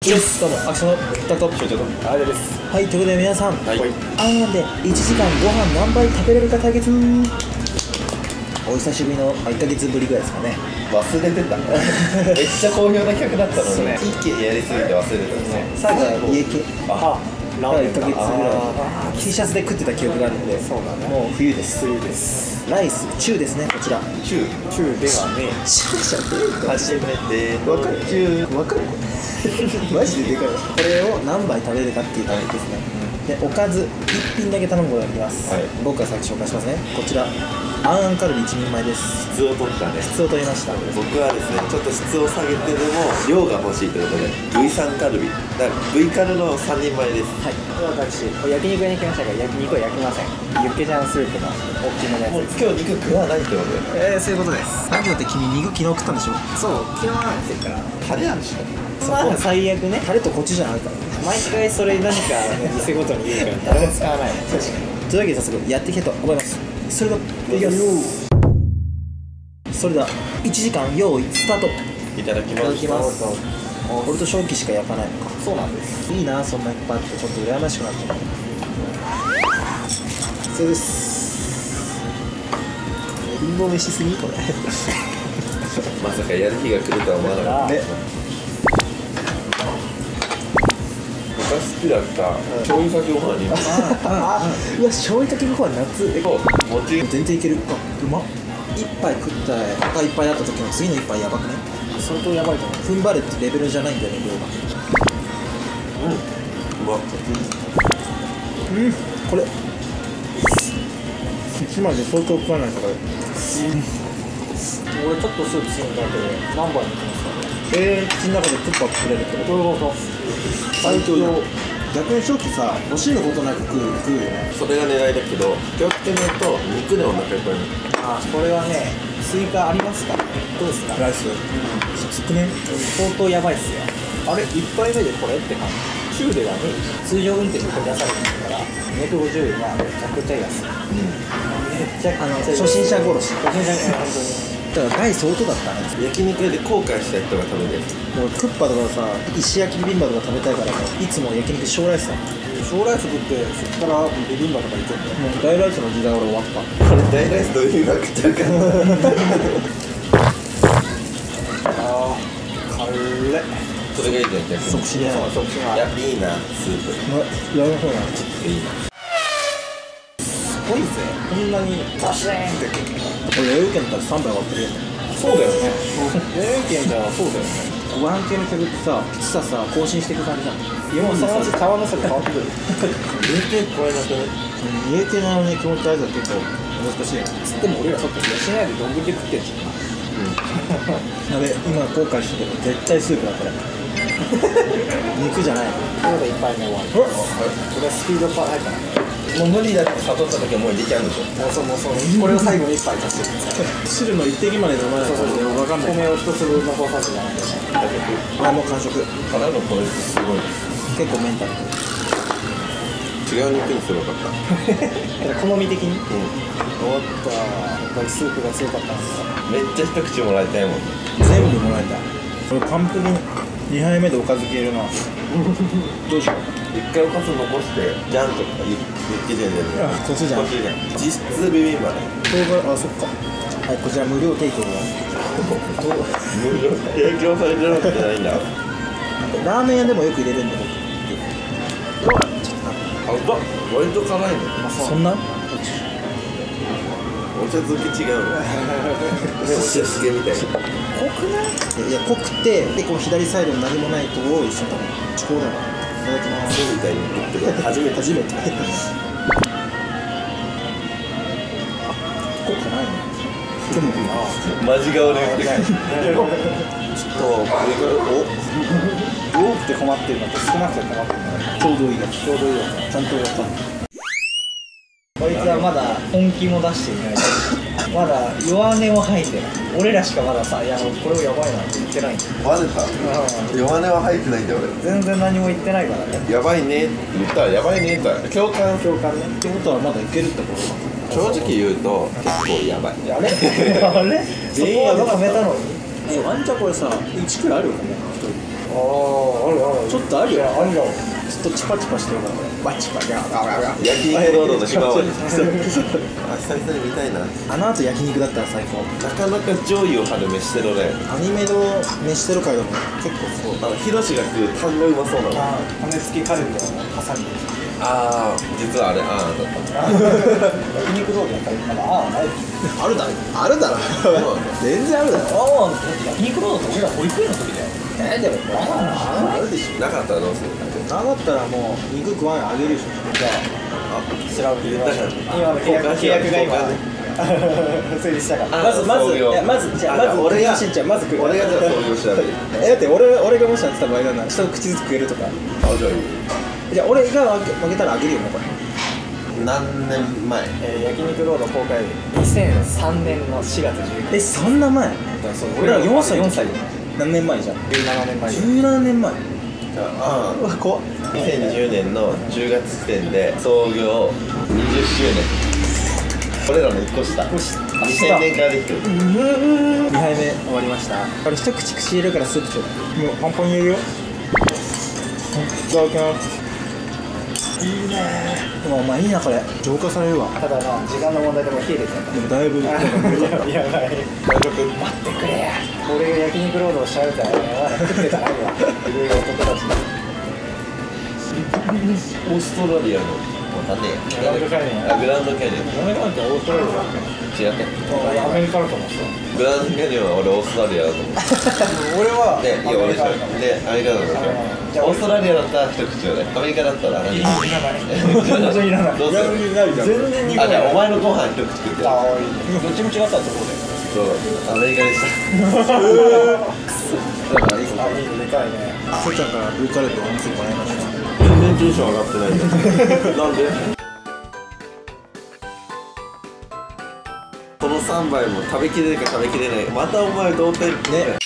です。どうも、アクションの北と所長とあれです。はい、ということで皆さん、あんで1時間ご飯何杯食べれるか対決。お久しぶりの1ヶ月ぶりぐらいですかね。 忘れてた。めっちゃ好評な企画だったのにね。一気にやりすぎて忘れてたね。 最後は家系。ラーメン1ヶ月ぐらい T シャツで食ってた記憶があるので、そうだね、もう冬です。冬です。ライス中ですね、こちら。 中ではね、初めての中。 わかるマジででかい。これを何杯食べるかっていう感じですね。で、おかず1品だけ頼むことができます。僕が先紹介しますね。こちらあんあんカルビ1人前です。 質を取ったね。 質を取りました。 僕はですね、ちょっと質を下げてでも量が欲しいということで V3 カルビだから V カルの3人前です。 はい、私焼肉屋に来ましたが、焼肉は焼きません。ユッケジャンスープの大きめのやつです。 今日肉食わないってことで、 そういうことです。なんだって君肉昨日食ったんでしょ。そう、昨日なんですから。 タレあるしね。 最悪ね、タレとこっちじゃないから毎回それ何か店ごとに言うから誰も使わない。確かに。というわけで早速やっていきたいと思います。それではいきます。それでは1時間用意スタート。 いただきます。 俺と正気しか焼かないのか。そうなんです。いいな、そんないっぱいあってちょっと羨ましくなっちゃう。そうです。運動飯すぎこれまさかやる日が来るとは思わなかったね。昔好きだった醤油かけご飯に。 うわ、醤油かけご飯夏。 もち全然いける。うまっ。一杯食ったらお腹いっぱいだった時の次の一杯やばくね。相当やばいと思う。踏ん張れってレベルじゃないんだよね、量が。 うまっ。 これ1枚で相当食わないから。俺ちょっとスープするんだけど何杯もいきますからね。口の中でクッパ作れるけど、どういうこと。最強だ。逆に正気さ、欲しいのことなく食うよね。 それが狙いだけど、気をつけないと肉でお腹いっぱいに。 これはね、スイカありますか。どうですかライス。きつくね。相当やばいっすよ。あれ1杯目でこれって感じ。中ではね、通常運転で取り出されてるから250円はめちゃくちゃ安い。めっちゃ初心者殺し。本当にだから大相当だったね。 焼肉屋で後悔した人が食べるやつ。 もうクッパとかさ、石焼きビビンバとか食べたいからね、いつも焼肉小ライスだ。小ライス食ってそっからビビンバとか行くんだよ。もう大ライスの時代俺終わった。 これ大ライスどういうわけちゃうか軽い。 それがいいじゃん、逆に即死ね。 やっぱいいな、スープやる方がちょっといいな。 すごいぜ、こんなにバシーンってくる。俺、英語圏だったら3杯割ってるよね。そうだよね。英語圏じゃそうだよね。ご飯系の曲ってさ、きつさ更新していく感じじゃん。今そのうち川の差が変わってくる。家系超えなくね。家系のね、気持ち悪いの結構難しいよ。でも俺らちょっと吉野家で丼で食ってるしな。やべ、今後悔してる。絶対スープだこれ。肉じゃない。これで1杯目終わり。これスピードパー入ったな。 もう無理だって悟った時はもう入れちゃうんでしょ。 もうそうこれを最後に1杯足してる。汁の一滴まで飲まないと分かんない。米を一粒残さずじゃないですか。もう完食。 辛いのこれすごい。 結構メンタル違う肉にすればよかった。 好み的に。終わった。やっぱりスープが強かったんですよ。 めっちゃ一口もらいたいもん。 全部もらいたい。これ完璧に2杯目でおかず消えるな。どうしよう。 一回おかず残してジャンとかユッケジャンでこっちじゃん。 実質ビビンバね。 そっか。はい、こちら無料提供が無料提供されてるわけじゃないんだ。 ラーメン屋でもよく入れるんで僕。 割と辛いね。 そんなお茶漬け違うの。お茶漬けみたいな。 濃くない。いや、濃くてでこの左サイドに何もないとこを一緒に食べる。超だな。いただきます。 みたいに言ってる。初めて。 濃くないね。でもマジ顔で言ってくる。ちょっと多くて困ってるのと少なくて困ってるの。ちょうどいいやつ。ちゃんとやった。こいつはまだ本気も出していない。まだ弱音も吐いてない。俺らしかまださ、これをやばいなって言ってないんだよ。 マジか。弱音は吐いてないんだよ俺。 全然何も言ってないからね。 やばいねって言ったらやばいねって共感ね。ってことはまだいけるってこと正直言うと結構やばい。 あれそこはやめたのに。ワンちゃんこれさ1くらいあるよね。1人あるある。 ちょっとあるよ。 あるよ。 ずっとチパチパしてるから俺。バチパガガガガ。 焼肉ロードのひまわり。久々に見たいな。 あの後焼肉だったら最高。 なかなか上位を張る飯テロね。 アニメの飯テロ界でも結構そう。 ヒロシが食うタンがうまそうなの。 骨付きカルビをハサミで。 ああ、実はあれ、ああだった。 焼肉ロードやったらない。 あるだろ。あるだろ。全然あるだろ。 だって焼肉ロードって俺ら保育園の時だよ。 でもあるでしょ。 なかったらどうする？ なかったらもう肉食わないあげるでしょ。 じゃあ調べてみましょう。今の契約が今成立したから。まずじゃあ俺がしんちゃんまず食う。 俺がじゃあそういう調べる。 だって俺がもしやってた場合なんだら一口ずつ食えるとか。 あ、じゃあいい。 じゃあ俺が負けたらあげるよねこれ。 何年前？ 焼肉ロード公開2003年の4月19日。 そんな前？俺ら4歳。何年前じゃん。 17年前。 17年前。 ああ、 うわ怖っ。 2020年の10月時点で創業20周年。俺らの1個下。2000年からできてる。 2杯目終わりました。これ一口入れるからスープちょうだい。もうパンパンに入れるよ。いただきます。いいねー。でもお前いいなこれ。浄化されるわ。 ただな、時間の問題でもう冷えてきちゃった。 でもだいぶ。 やばい。待ってくれや。俺が焼肉ロードをしちゃうから食ってたらいいわ。いろいろ男たち。 オーストラリアのわかんねえや。 グランドキャニオン。 グランドキャニオン。 俺なんてオーストラリアだっけ？ 違って。 アメリカだと思ってグランドキャニオンは俺オーストラリアだと思う。 俺はで、いや俺でしょ。で、アメリカだと思う。オーストラリアだったら一口をね。アメリカだったら何？ いらない。全然いらない。 どうする？ 全然苦い。 あ、じゃあお前のご飯一口食って。 ああ、いいね。どっちも違ったってことで。 そう、アメリカでした。だからいいこと。 あ、いいね、でかいね。 ふーちゃんからブーカレーとお店にもらいました。 全然テンション上がってないよ。なんで？この3杯も食べきれるか食べきれない。またお前同点ね。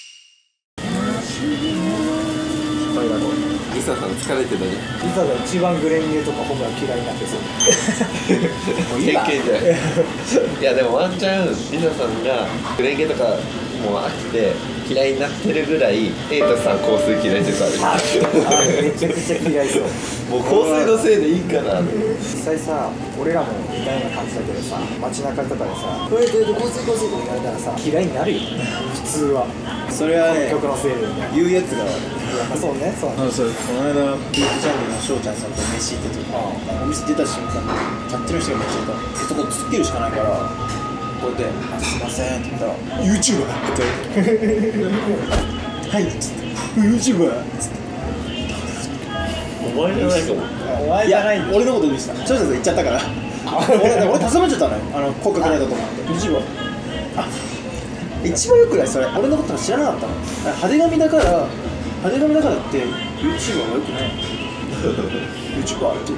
リサさん疲れてたね。 リサが一番グレンゲとか僕は嫌いになってそう。 偏見じゃん。いやでもワンチャンリサさんがグレンゲとかもう飽きて嫌いになってるぐらいエイトさん香水嫌い説ある。 めちゃくちゃ嫌いそう。 もう香水のせいでいいかな。 実際さ、俺らも似たような感じだけどさ、街中とかでさ「香水香水」って言われたらさ嫌いになるよ普通は。 それはね、 曲のせいでね。 言うやつが。 そうね、そう。 そう、この間ビーフジャンルの翔ちゃんさんと飯行ってて、お店出た瞬間キャッチの人がめっちゃいた。そこ突っ切るしかないからこうやって「すいません」って言ったら「YouTuber」って言われて「はい」っつって「YouTuber」っつって。 お前じゃないかも。 お前じゃないんだよ。 俺のことでした。翔ちゃんさん言っちゃったから俺助まっちゃったのよ。口角ないだと思って YouTuber。あ、一番よくないそれ。俺のこと知らなかったの。派手髪だからって YouTuber はよくない。YouTuber って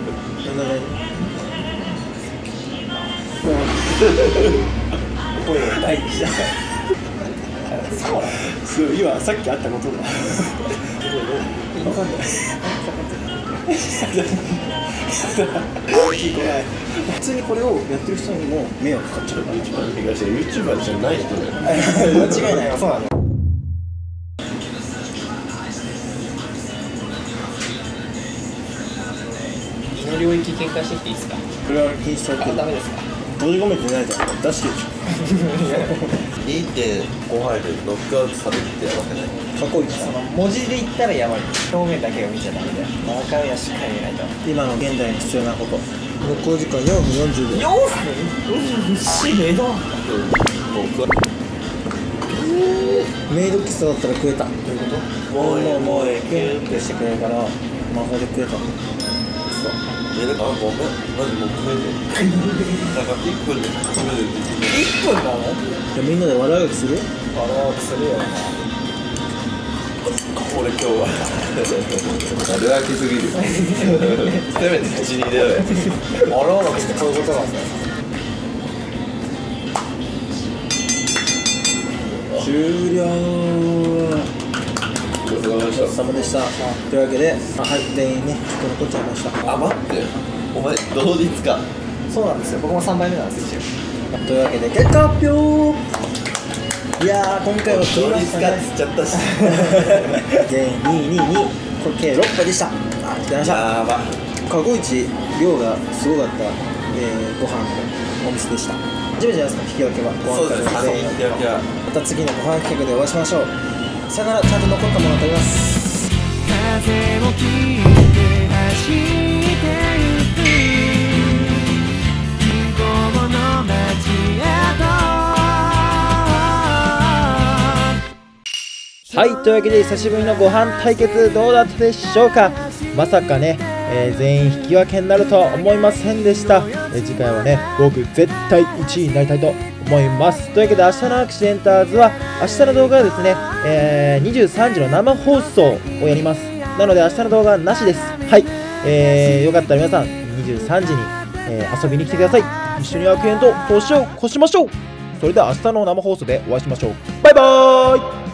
声が大にしたそうだね。そう、今さっきあったことだ。分かんない普通にこれをやってる人にも迷惑かかっちゃうから。 YouTuber じゃない人だよ。 間違いないよ。そうなの。 胃の領域展開してきていいですか？ これは禁止されてる。 ダメですか？ 閉じ込めてないじゃん。出してるでしょ。 2.5 杯でノックアウトされるってやばくない？ 過去一その文字で言ったらやばい。表面だけを見ちゃダメだよ。中身はしっかり見ないと。 今の現代に必要なこと。残り時間4分40秒。 4分？しめだ。 僕はメイド喫茶だったら食えた。どういうこと？もうキュンってしてくれるから魔法で食えた。そう。 だからごめん、マジもうごめんね。なんか1分で食べる 1分なの？ じゃあみんなで悪あがきする？ 悪あがきするよね。 俺今日は悪あきすぎる。せめて口に入れろよ。 悪あがきってこういうことなんですよ。 終了。 ごちそうさまでした。 お疲れ様でした。というわけで、はい、全員ね、ちょっと残っちゃいました。 あ、待って。お前、同日か。 そうなんですよ。僕も3杯目なんですよ。 というわけで、結果発表。 いやー今回は取りましたね。 っつっちゃったし全員222これ計6杯でした。ありがとうございました。 やば過去一量がすごかった、ご飯のお店でした。初めてじゃないですか、引き分けは。 そうですね、 全員引き分けはまた次のご飯企画でお会いしましょう。さよなら。ちゃんと残ったものを食べます。 風を切って走ってゆく向こうの街へと。 はい、というわけで久しぶりのご飯対決どうだったでしょうか。まさかね、全員引き分けになるとは思いませんでした。次回はね、僕絶対1位になりたいと思います。というわけで明日のアクシデンターズは明日の動画はですね、23時の生放送をやります。なので明日の動画はなしです。はい、よかったら皆さん23時に、遊びに来てください。一緒に悪縁と年を越しましょう。それでは明日の生放送でお会いしましょう。バイバーイ。